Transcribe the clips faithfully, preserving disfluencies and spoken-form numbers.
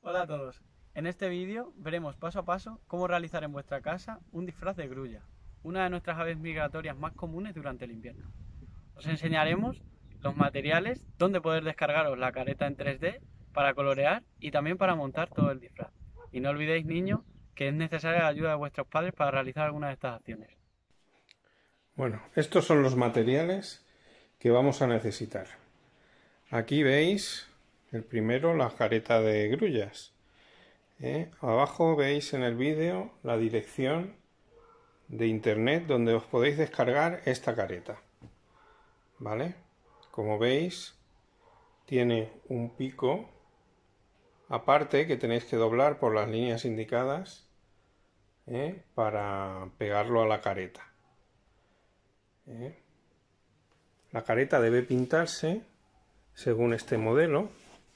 Hola a todos. En este vídeo veremos paso a paso cómo realizar en vuestra casa un disfraz de grulla, una de nuestras aves migratorias más comunes durante el invierno. Os enseñaremos los materiales, dónde poder descargaros la careta en tres D para colorear y también para montar todo el disfraz. Y no olvidéis, niños, que es necesaria la ayuda de vuestros padres para realizar alguna de estas acciones. Bueno, estos son los materiales que vamos a necesitar. Aquí veis el primero, la careta de grullas. ¿Eh? Abajo veis en el vídeo la dirección de internet donde os podéis descargar esta careta. ¿Vale? Como veis, tiene un pico aparte que tenéis que doblar por las líneas indicadas, ¿eh? para pegarlo a la careta. ¿Eh? La careta debe pintarse según este modelo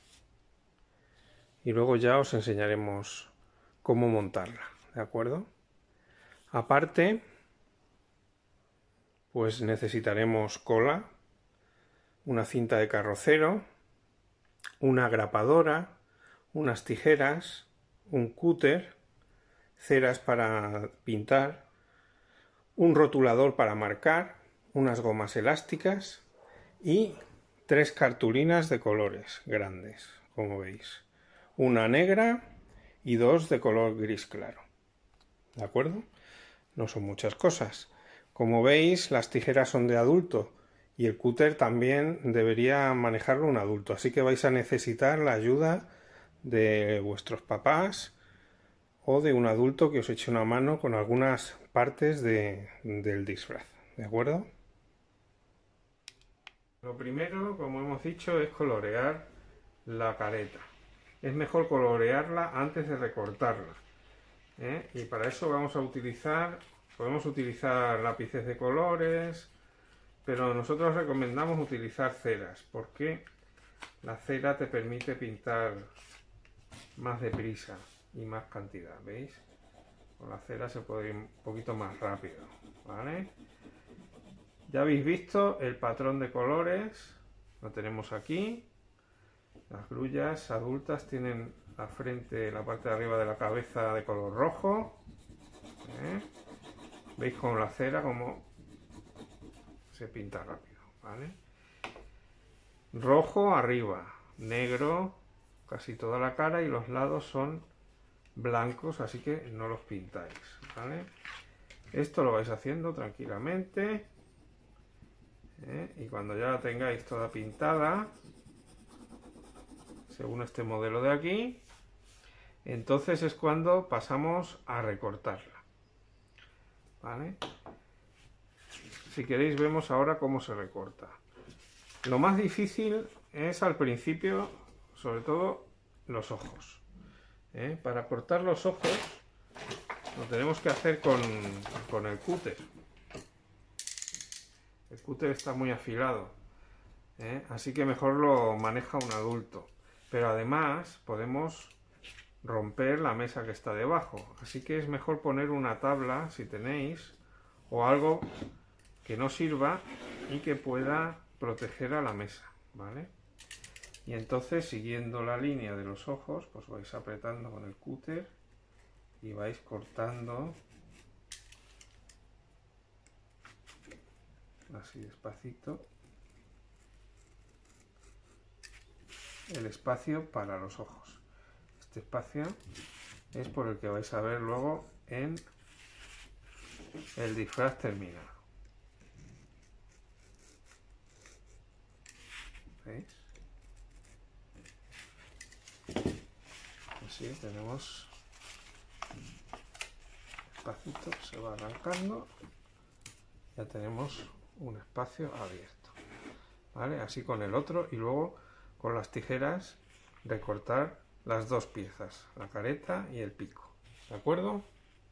y luego ya os enseñaremos cómo montarla, ¿de acuerdo? Aparte, pues necesitaremos cola, una cinta de carrocero, una grapadora, unas tijeras, un cúter, ceras para pintar, un rotulador para marcar, unas gomas elásticas y tres cartulinas de colores grandes, como veis. Una negra y dos de color gris claro. ¿De acuerdo? No son muchas cosas. Como veis, las tijeras son de adulto y el cúter también debería manejarlo un adulto. Así que vais a necesitar la ayuda de vuestros papás o de un adulto que os eche una mano con algunas partes de, del disfraz. ¿De acuerdo? Lo primero, como hemos dicho, es colorear la careta. Es mejor colorearla antes de recortarla, ¿eh? Y para eso vamos a utilizar, podemos utilizar lápices de colores, pero nosotros recomendamos utilizar ceras, porque la cera te permite pintar más deprisa y más cantidad, ¿veis? Con la cera se puede ir un poquito más rápido, ¿vale? Ya habéis visto el patrón de colores, lo tenemos aquí. Las grullas adultas tienen la frente, la parte de arriba de la cabeza de color rojo. ¿Eh? Veis con la cera como se pinta rápido, ¿vale? Rojo arriba, negro casi toda la cara y los lados son blancos, así que no los pintáis, ¿vale? Esto lo vais haciendo tranquilamente, ¿eh? Y cuando ya la tengáis toda pintada, según este modelo de aquí, entonces es cuando pasamos a recortarla, ¿vale? Si queréis vemos ahora cómo se recorta. Lo más difícil es al principio, sobre todo los ojos, ¿eh? Para cortar los ojos lo tenemos que hacer con, con el cúter. El cúter está muy afilado, ¿eh? Así que mejor lo maneja un adulto. Pero además podemos romper la mesa que está debajo. Así que es mejor poner una tabla, si tenéis, o algo que no sirva y que pueda proteger a la mesa, ¿vale? Y entonces, siguiendo la línea de los ojos, pues vais apretando con el cúter y vais cortando así despacito el espacio para los ojos. Este espacio es por el que vais a ver luego en el disfraz terminado. ¿Veis? Así tenemos despacito, se va arrancando, ya tenemos un espacio abierto, ¿vale? Así con el otro y luego con las tijeras recortar las dos piezas, la careta y el pico, ¿de acuerdo?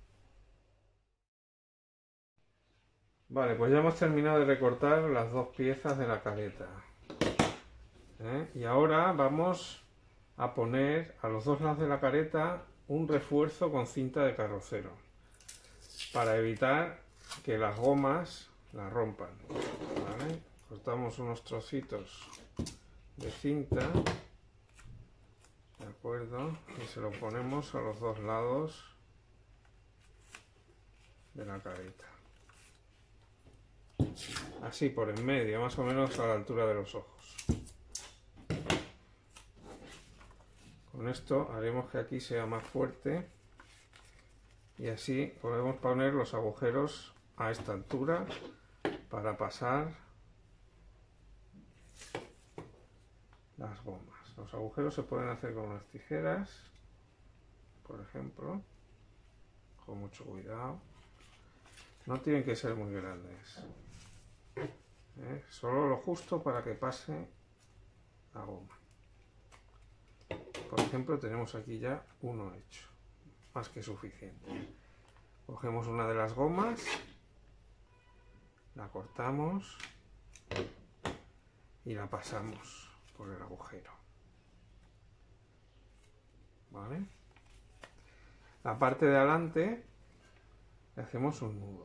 Vale, pues ya hemos terminado de recortar las dos piezas de la careta, ¿eh? Y ahora vamos a poner a los dos lados de la careta un refuerzo con cinta de carrocero para evitar que las gomas la rompan, ¿vale? Cortamos unos trocitos de cinta, ¿de acuerdo, y se lo ponemos a los dos lados de la careta, así por en medio, más o menos a la altura de los ojos. Con esto haremos que aquí sea más fuerte y así podemos poner los agujeros a esta altura para pasar las gomas. Los agujeros se pueden hacer con unas tijeras, por ejemplo, con mucho cuidado. No tienen que ser muy grandes, ¿eh? Solo lo justo para que pase la goma. Por ejemplo, tenemos aquí ya uno hecho, más que suficiente. Cogemos una de las gomas, la cortamos y la pasamos por el agujero, ¿vale? La parte de adelante le hacemos un nudo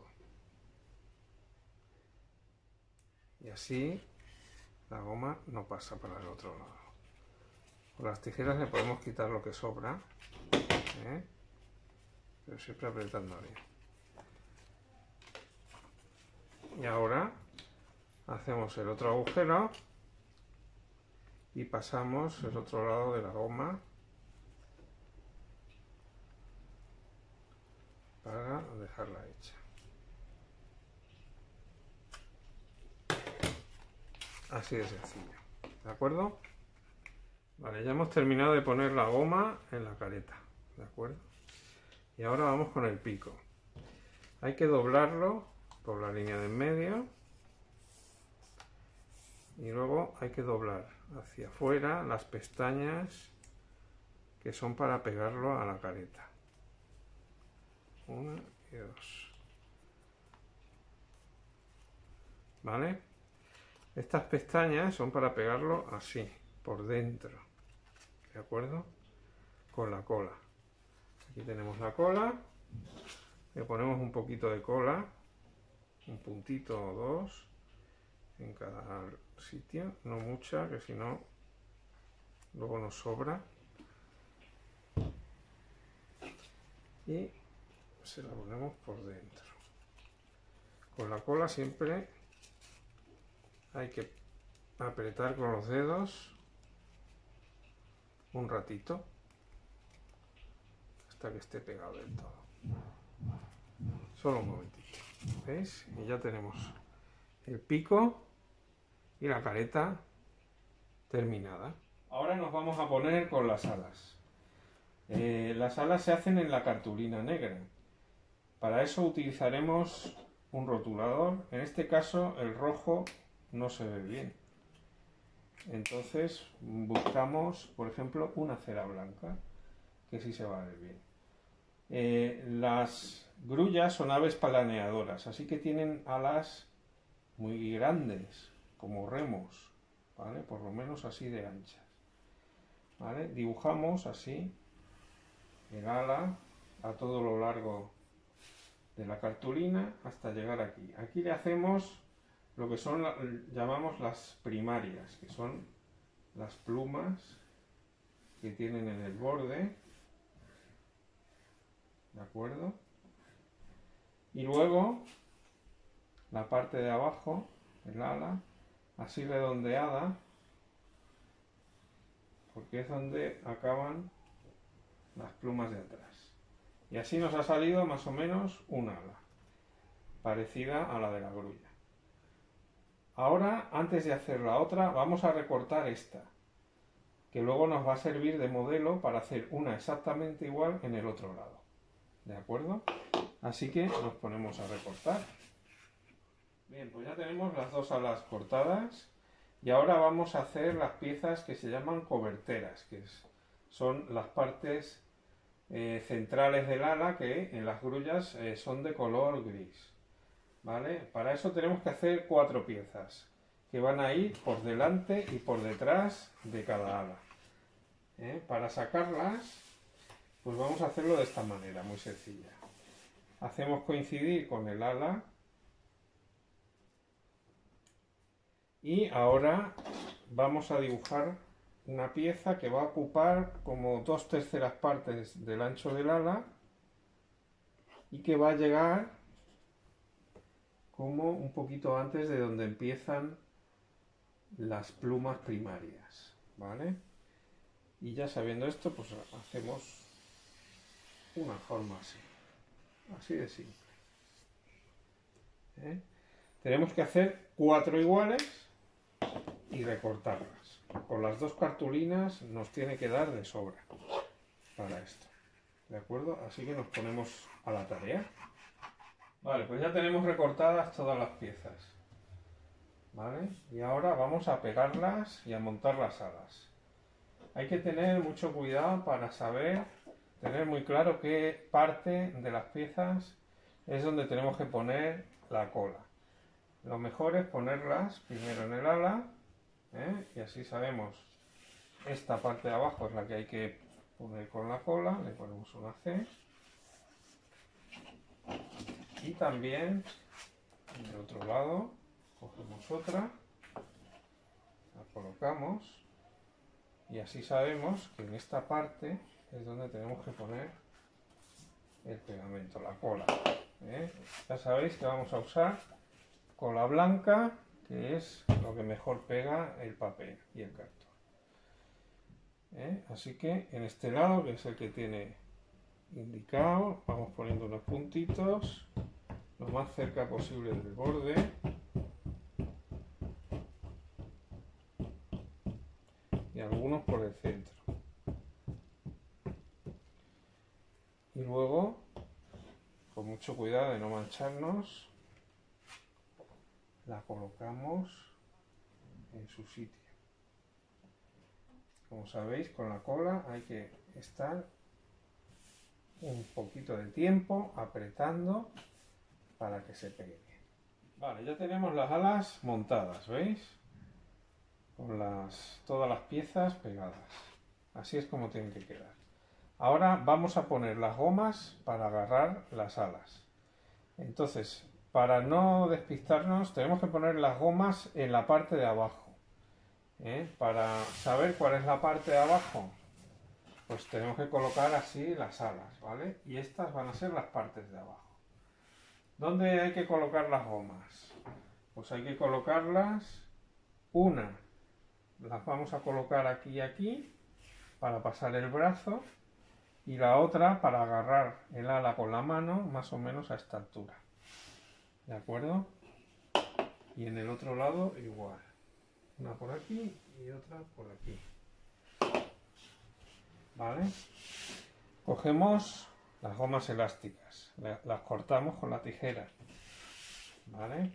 y así la goma no pasa para el otro lado. Con las tijeras le podemos quitar lo que sobra, ¿eh? Pero siempre apretando bien. Y ahora hacemos el otro agujero y pasamos el otro lado de la goma para dejarla hecha. Así de sencillo, ¿de acuerdo? Vale, ya hemos terminado de poner la goma en la careta, ¿de acuerdo? Y ahora vamos con el pico. Hay que doblarlo por la línea de en medio y luego hay que doblar hacia afuera las pestañas que son para pegarlo a la careta. Una y dos. ¿Vale? Estas pestañas son para pegarlo así, por dentro, ¿de acuerdo? Con la cola. Aquí tenemos la cola, le ponemos un poquito de cola, un puntito o dos en cada sitio, no mucha, que si no luego nos sobra, y se la ponemos por dentro. Con la cola siempre hay que apretar con los dedos un ratito hasta que esté pegado del todo. Solo un momentito, ¿veis? Y ya tenemos el pico y la careta terminada. Ahora nos vamos a poner con las alas. Eh, las alas se hacen en la cartulina negra. Para eso utilizaremos un rotulador. En este caso el rojo no se ve bien. Entonces buscamos, por ejemplo, una cera blanca, que sí se va a ver bien. Eh, las grullas son aves planeadoras, así que tienen alas muy grandes, como remos, ¿vale? Por lo menos así de anchas, ¿vale? Dibujamos así el ala a todo lo largo de la cartulina hasta llegar aquí. Aquí le hacemos lo que son, llamamos las primarias, que son las plumas que tienen en el borde, ¿de acuerdo? Y luego la parte de abajo, el ala, así redondeada, porque es donde acaban las plumas de atrás. Y así nos ha salido más o menos un ala, parecida a la de la grulla. Ahora, antes de hacer la otra, vamos a recortar esta, que luego nos va a servir de modelo para hacer una exactamente igual en el otro lado. ¿De acuerdo? Así que nos ponemos a recortar. Bien, pues ya tenemos las dos alas cortadas y ahora vamos a hacer las piezas que se llaman coberteras, que es, son las partes eh, centrales del ala que en las grullas eh, son de color gris. ¿Vale? Para eso tenemos que hacer cuatro piezas que van a ir por delante y por detrás de cada ala. ¿Eh? Para sacarlas, pues vamos a hacerlo de esta manera, muy sencilla. Hacemos coincidir con el ala y ahora vamos a dibujar una pieza que va a ocupar como dos terceras partes del ancho del ala y que va a llegar como un poquito antes de donde empiezan las plumas primarias, ¿vale? Y ya sabiendo esto, pues hacemos una forma así, así de simple. ¿Eh? Tenemos que hacer cuatro iguales y recortarlas. Con las dos cartulinas nos tiene que dar de sobra para esto, ¿de acuerdo? Así que nos ponemos a la tarea. Vale, pues ya tenemos recortadas todas las piezas, ¿vale? Y ahora vamos a pegarlas y a montar las alas. Hay que tener mucho cuidado para saber, tener muy claro qué parte de las piezas es donde tenemos que poner la cola. Lo mejor es ponerlas primero en el ala, ¿eh? Y así sabemos, esta parte de abajo es la que hay que poner con la cola, le ponemos una C. Y también, del otro lado, cogemos otra, la colocamos. Y así sabemos que en esta parte es donde tenemos que poner el pegamento, la cola. ¿eh? Ya sabéis que vamos a usar cola blanca, que es lo que mejor pega el papel y el cartón. ¿eh? Así que en este lado, que es el que tiene indicado, vamos poniendo unos puntitos lo más cerca posible del borde. Y algunos por el centro. Y luego, con mucho cuidado de no mancharnos, la colocamos en su sitio. Como sabéis, con la cola hay que estar un poquito de tiempo apretando para que se pegue bien. Vale, ya tenemos las alas montadas, ¿veis? Con las, todas las piezas pegadas. Así es como tienen que quedar. Ahora vamos a poner las gomas para agarrar las alas. Entonces, para no despistarnos, tenemos que poner las gomas en la parte de abajo. ¿eh? Para saber cuál es la parte de abajo, pues tenemos que colocar así las alas, ¿vale? Y estas van a ser las partes de abajo. ¿Dónde hay que colocar las gomas? Pues hay que colocarlas, una, las vamos a colocar aquí y aquí, para pasar el brazo, y la otra para agarrar el ala con la mano, más o menos a esta altura. ¿De acuerdo? Y en el otro lado igual. Una por aquí y otra por aquí. ¿Vale? Cogemos las gomas elásticas, las cortamos con la tijera. ¿Vale?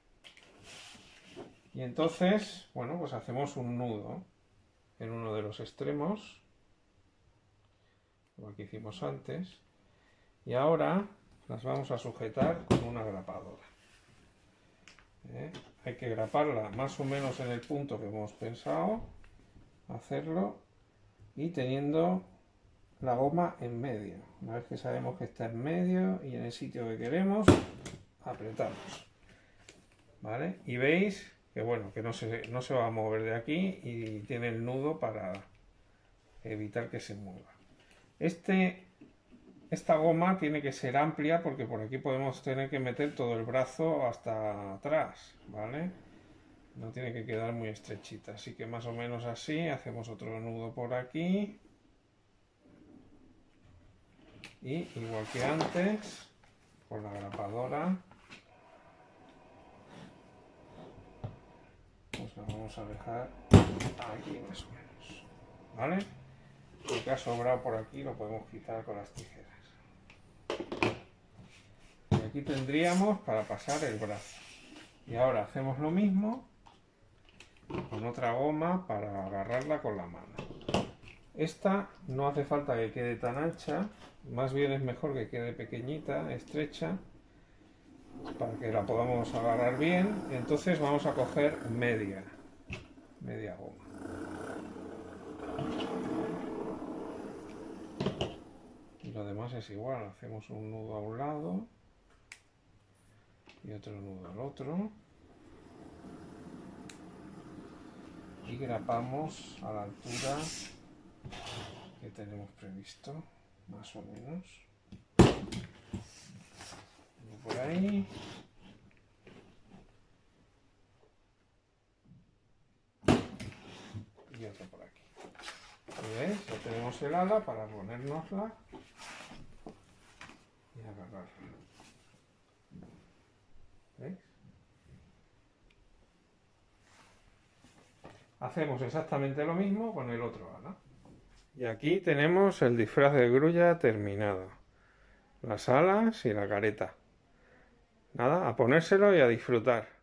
Y entonces, bueno, pues hacemos un nudo en uno de los extremos, lo que hicimos antes, y ahora las vamos a sujetar con una grapadora. ¿Eh? Hay que graparla más o menos en el punto que hemos pensado hacerlo y teniendo la goma en medio. Una vez que sabemos que está en medio y en el sitio que queremos, apretamos. ¿Vale? Y veis que bueno, que no se, no se va a mover de aquí y tiene el nudo para evitar que se mueva. Este, esta goma tiene que ser amplia porque por aquí podemos tener que meter todo el brazo hasta atrás, ¿vale? No tiene que quedar muy estrechita, así que más o menos así, hacemos otro nudo por aquí. Y igual que antes, con la grapadora, pues la vamos a dejar aquí más o menos, ¿vale? Lo que ha sobrado por aquí lo podemos quitar con las tijeras. Y aquí tendríamos para pasar el brazo. Y ahora hacemos lo mismo con otra goma para agarrarla con la mano. Esta no hace falta que quede tan ancha, más bien es mejor que quede pequeñita, estrecha, para que la podamos agarrar bien. Entonces vamos a coger media, media goma. Y lo demás es igual, hacemos un nudo a un lado y otro nudo al otro. Y y grapamos a la altura que tenemos previsto, más o menos. Uno por ahí. Y otro por aquí. ¿Veis? Ya tenemos el ala para ponérnosla y agarrarla. ¿Veis? Hacemos exactamente lo mismo con el otro ala. Y aquí tenemos el disfraz de grulla terminado. Las alas y la careta. Nada, a ponérselo y a disfrutar.